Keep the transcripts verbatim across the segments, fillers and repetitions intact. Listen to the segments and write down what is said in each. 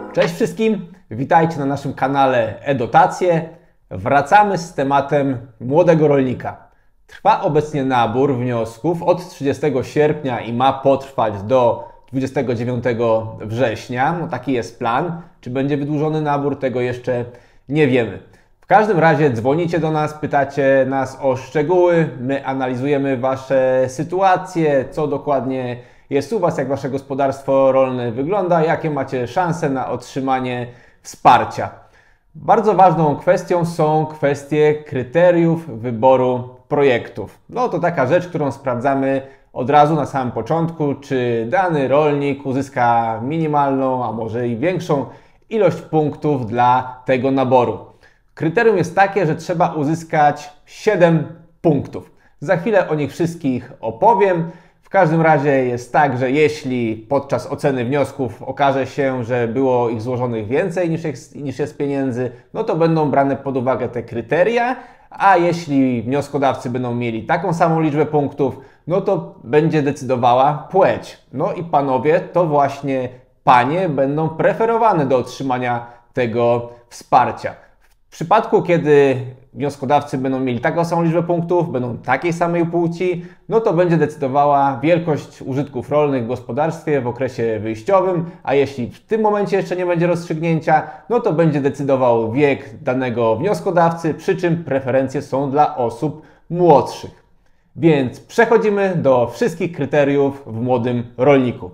Cześć wszystkim, witajcie na naszym kanale e-Dotacje. Wracamy z tematem młodego rolnika. Trwa obecnie nabór wniosków od trzydziestego sierpnia i ma potrwać do dwudziestego dziewiątego września. No taki jest plan. Czy będzie wydłużony nabór, tego jeszcze nie wiemy. W każdym razie dzwonicie do nas, pytacie nas o szczegóły, my analizujemy Wasze sytuacje, co dokładnie jest u Was, jak Wasze gospodarstwo rolne wygląda, jakie macie szanse na otrzymanie wsparcia. Bardzo ważną kwestią są kwestie kryteriów wyboru projektów. No to taka rzecz, którą sprawdzamy od razu na samym początku, czy dany rolnik uzyska minimalną, a może i większą ilość punktów dla tego naboru. Kryterium jest takie, że trzeba uzyskać siedem punktów. Za chwilę o nich wszystkich opowiem. W każdym razie jest tak, że jeśli podczas oceny wniosków okaże się, że było ich złożonych więcej niż jest, niż jest pieniędzy, no to będą brane pod uwagę te kryteria, a jeśli wnioskodawcy będą mieli taką samą liczbę punktów, no to będzie decydowała płeć. No i panowie, to właśnie panie będą preferowane do otrzymania tego wsparcia. W przypadku, kiedy wnioskodawcy będą mieli taką samą liczbę punktów, będą takiej samej płci, no to będzie decydowała wielkość użytków rolnych w gospodarstwie w okresie wyjściowym, a jeśli w tym momencie jeszcze nie będzie rozstrzygnięcia, no to będzie decydował wiek danego wnioskodawcy, przy czym preferencje są dla osób młodszych. Więc przechodzimy do wszystkich kryteriów w młodym rolniku.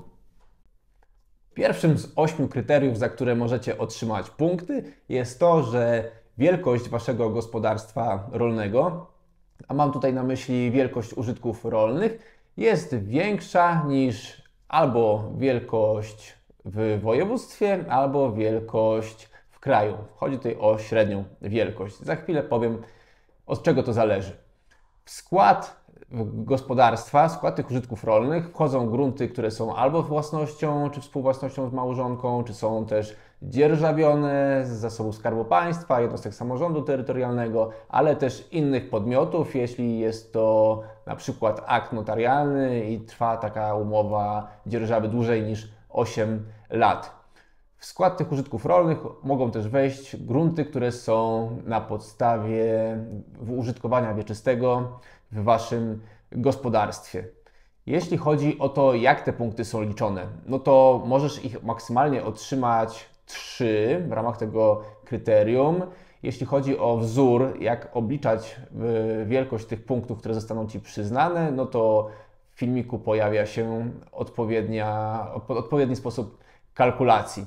Pierwszym z ośmiu kryteriów, za które możecie otrzymać punkty, jest to, że wielkość Waszego gospodarstwa rolnego, a mam tutaj na myśli wielkość użytków rolnych, jest większa niż albo wielkość w województwie, albo wielkość w kraju. Chodzi tutaj o średnią wielkość. Za chwilę powiem, od czego to zależy. W skład gospodarstwa, w skład tych użytków rolnych wchodzą grunty, które są albo własnością, czy współwłasnością z małżonką, czy są też dzierżawione z zasobu Skarbu Państwa, jednostek samorządu terytorialnego, ale też innych podmiotów, jeśli jest to na przykład akt notarialny i trwa taka umowa dzierżawy dłużej niż osiem lat. W skład tych użytków rolnych mogą też wejść grunty, które są na podstawie użytkowania wieczystego w Waszym gospodarstwie. Jeśli chodzi o to, jak te punkty są liczone, no to możesz ich maksymalnie otrzymać trzy w ramach tego kryterium. Jeśli chodzi o wzór, jak obliczać wielkość tych punktów, które zostaną Ci przyznane, no to w filmiku pojawia się odpowiednia, odpowiedni sposób kalkulacji.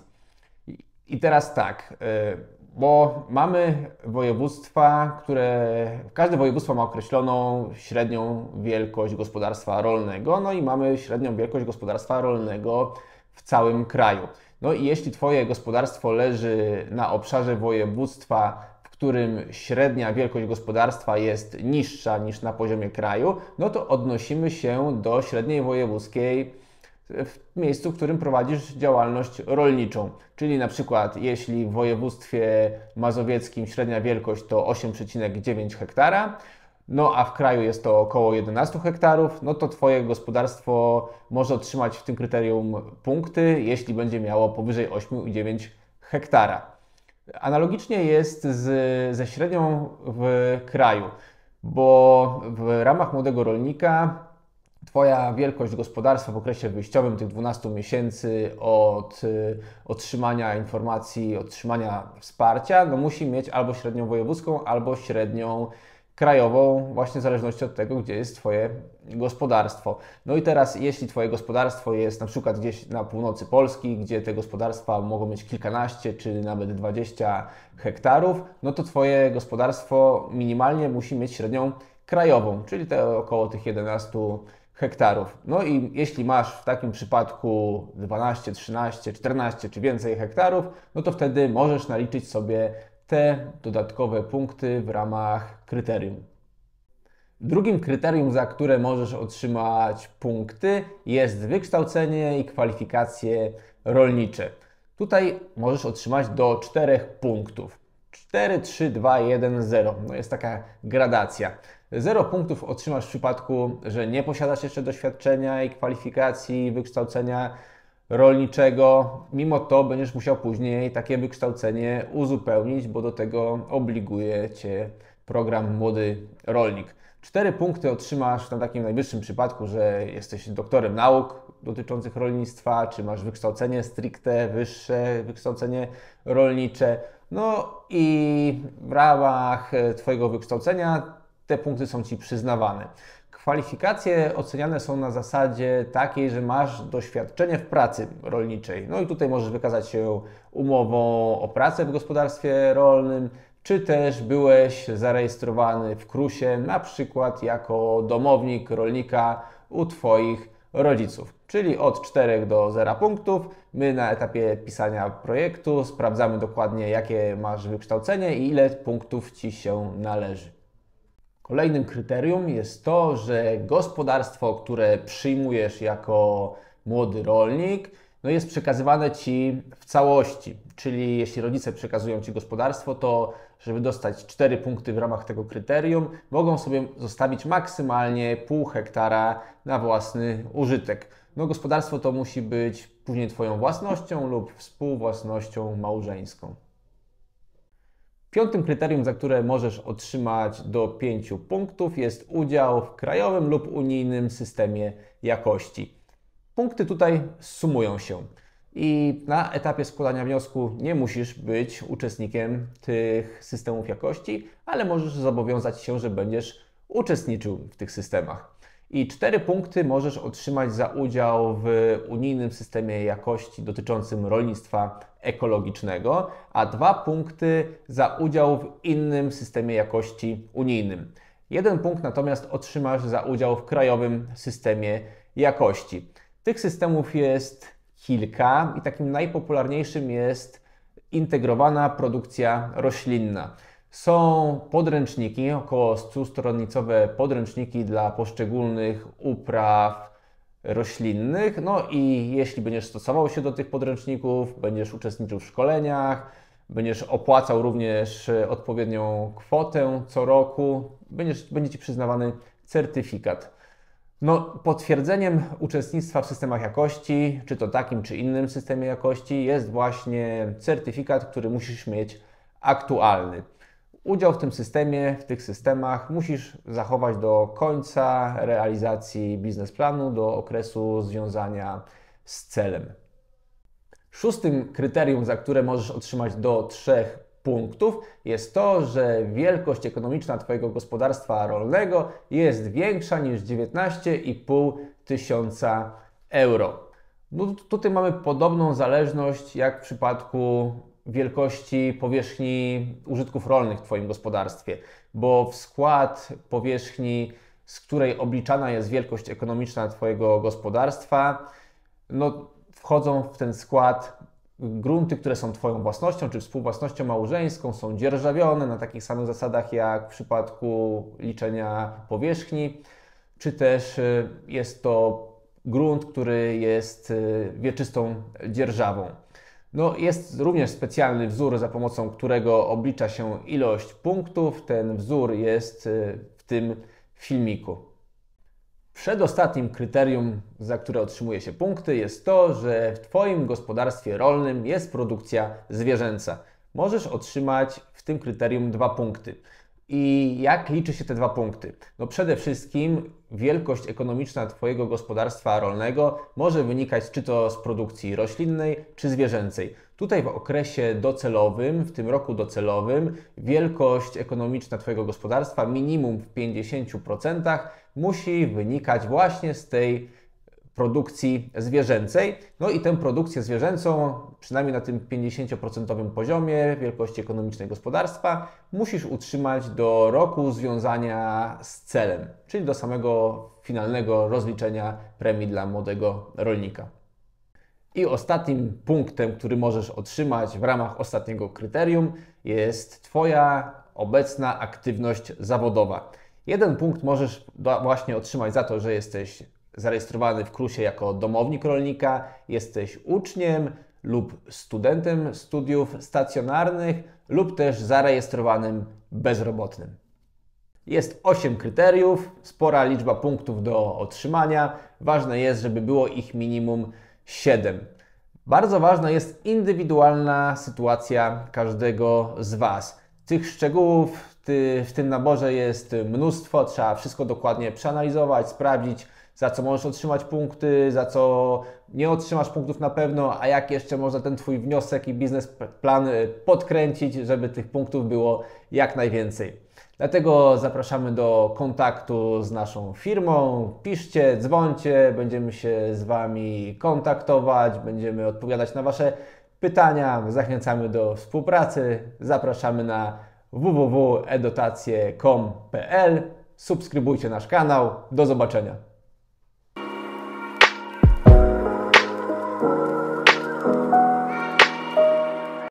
I teraz tak, bo mamy województwa, które, każde województwo ma określoną średnią wielkość gospodarstwa rolnego, no i mamy średnią wielkość gospodarstwa rolnego w całym kraju. No i jeśli Twoje gospodarstwo leży na obszarze województwa, w którym średnia wielkość gospodarstwa jest niższa niż na poziomie kraju, no to odnosimy się do średniej wojewódzkiej w miejscu, w którym prowadzisz działalność rolniczą. Czyli na przykład jeśli w województwie mazowieckim średnia wielkość to osiem przecinek dziewięć hektara, no a w kraju jest to około jedenaście hektarów, no to Twoje gospodarstwo może otrzymać w tym kryterium punkty, jeśli będzie miało powyżej osiem przecinek dziewięć hektara. Analogicznie jest z, ze średnią w kraju, bo w ramach młodego rolnika Twoja wielkość gospodarstwa w okresie wyjściowym tych dwunastu miesięcy od y, otrzymania informacji, otrzymania wsparcia, no musi mieć albo średnią wojewódzką, albo średnią krajową, właśnie w zależności od tego, gdzie jest Twoje gospodarstwo. No i teraz, jeśli Twoje gospodarstwo jest na przykład gdzieś na północy Polski, gdzie te gospodarstwa mogą mieć kilkanaście czy nawet dwadzieścia hektarów, no to Twoje gospodarstwo minimalnie musi mieć średnią krajową, czyli te około tych jedenastu hektarów. No i jeśli masz w takim przypadku dwanaście, trzynaście, czternaście czy więcej hektarów, no to wtedy możesz naliczyć sobie te dodatkowe punkty w ramach kryterium. Drugim kryterium, za które możesz otrzymać punkty, jest wykształcenie i kwalifikacje rolnicze. Tutaj możesz otrzymać do czterech punktów. cztery, trzy, dwa, jeden, zero. No jest taka gradacja. zero punktów otrzymasz w przypadku, że nie posiadasz jeszcze doświadczenia i kwalifikacji, wykształcenia rolniczego. Mimo to będziesz musiał później takie wykształcenie uzupełnić, bo do tego obliguje Cię program Młody Rolnik. Cztery punkty otrzymasz na takim najwyższym przypadku, że jesteś doktorem nauk dotyczących rolnictwa, czy masz wykształcenie stricte, wyższe wykształcenie rolnicze. No i w ramach Twojego wykształcenia te punkty są Ci przyznawane. Kwalifikacje oceniane są na zasadzie takiej, że masz doświadczenie w pracy rolniczej. No i tutaj możesz wykazać się umową o pracę w gospodarstwie rolnym, czy też byłeś zarejestrowany w KRUS-ie, na przykład jako domownik rolnika u Twoich rodziców. Czyli od czterech do zera punktów. My na etapie pisania projektu sprawdzamy dokładnie, jakie masz wykształcenie i ile punktów Ci się należy. Kolejnym kryterium jest to, że gospodarstwo, które przyjmujesz jako młody rolnik, no jest przekazywane Ci w całości. Czyli jeśli rodzice przekazują Ci gospodarstwo, to żeby dostać cztery punkty w ramach tego kryterium, mogą sobie zostawić maksymalnie pół hektara na własny użytek. No gospodarstwo to musi być później Twoją własnością lub współwłasnością małżeńską. Piątym kryterium, za które możesz otrzymać do pięciu punktów, jest udział w krajowym lub unijnym systemie jakości. Punkty tutaj sumują się i na etapie składania wniosku nie musisz być uczestnikiem tych systemów jakości, ale możesz zobowiązać się, że będziesz uczestniczył w tych systemach. I cztery punkty możesz otrzymać za udział w unijnym systemie jakości dotyczącym rolnictwa ekologicznego, a dwa punkty za udział w innym systemie jakości unijnym. Jeden punkt natomiast otrzymasz za udział w krajowym systemie jakości. Tych systemów jest kilka i takim najpopularniejszym jest integrowana produkcja roślinna. Są podręczniki, około stustronicowe podręczniki dla poszczególnych upraw roślinnych. No i jeśli będziesz stosował się do tych podręczników, będziesz uczestniczył w szkoleniach, będziesz opłacał również odpowiednią kwotę co roku, będziesz, będzie Ci przyznawany certyfikat. No, potwierdzeniem uczestnictwa w systemach jakości, czy to takim, czy innym systemie jakości, jest właśnie certyfikat, który musisz mieć aktualny. Udział w tym systemie, w tych systemach musisz zachować do końca realizacji biznesplanu, do okresu związania z celem. Szóstym kryterium, za które możesz otrzymać do trzech punktów, jest to, że wielkość ekonomiczna Twojego gospodarstwa rolnego jest większa niż dziewiętnaście i pół tysiąca euro. No, tutaj mamy podobną zależność jak w przypadku wielkości powierzchni użytków rolnych w Twoim gospodarstwie, bo w skład powierzchni, z której obliczana jest wielkość ekonomiczna Twojego gospodarstwa, no, wchodzą w ten skład grunty, które są Twoją własnością czy współwłasnością małżeńską, są dzierżawione na takich samych zasadach jak w przypadku liczenia powierzchni, czy też jest to grunt, który jest wieczystą dzierżawą. No, jest również specjalny wzór, za pomocą którego oblicza się ilość punktów. Ten wzór jest w tym filmiku. Przedostatnim kryterium, za które otrzymuje się punkty, jest to, że w Twoim gospodarstwie rolnym jest produkcja zwierzęca. Możesz otrzymać w tym kryterium dwa punkty. I jak liczy się te dwa punkty? No przede wszystkim wielkość ekonomiczna Twojego gospodarstwa rolnego może wynikać czy to z produkcji roślinnej, czy zwierzęcej. Tutaj w okresie docelowym, w tym roku docelowym, wielkość ekonomiczna Twojego gospodarstwa minimum w pięćdziesięciu procentach musi wynikać właśnie z tej produkcji zwierzęcej. No i tę produkcję zwierzęcą, przynajmniej na tym pięćdziesięcioprocentowym poziomie wielkości ekonomicznej gospodarstwa, musisz utrzymać do roku związania z celem, czyli do samego finalnego rozliczenia premii dla młodego rolnika. I ostatnim punktem, który możesz otrzymać w ramach ostatniego kryterium, jest Twoja obecna aktywność zawodowa. Jeden punkt możesz właśnie otrzymać za to, że jesteś zarejestrowany w KRUS-ie jako domownik rolnika, jesteś uczniem lub studentem studiów stacjonarnych lub też zarejestrowanym bezrobotnym. Jest osiem kryteriów, spora liczba punktów do otrzymania. Ważne jest, żeby było ich minimum siedem. Bardzo ważna jest indywidualna sytuacja każdego z Was. Tych szczegółów w tym naborze jest mnóstwo, trzeba wszystko dokładnie przeanalizować, sprawdzić, za co możesz otrzymać punkty, za co nie otrzymasz punktów na pewno, a jak jeszcze można ten Twój wniosek i biznesplan podkręcić, żeby tych punktów było jak najwięcej. Dlatego zapraszamy do kontaktu z naszą firmą. Piszcie, dzwońcie, będziemy się z Wami kontaktować, będziemy odpowiadać na Wasze pytania. Zachęcamy do współpracy. Zapraszamy na w w w kropka edotacje kropka com kropka p l. Subskrybujcie nasz kanał. Do zobaczenia.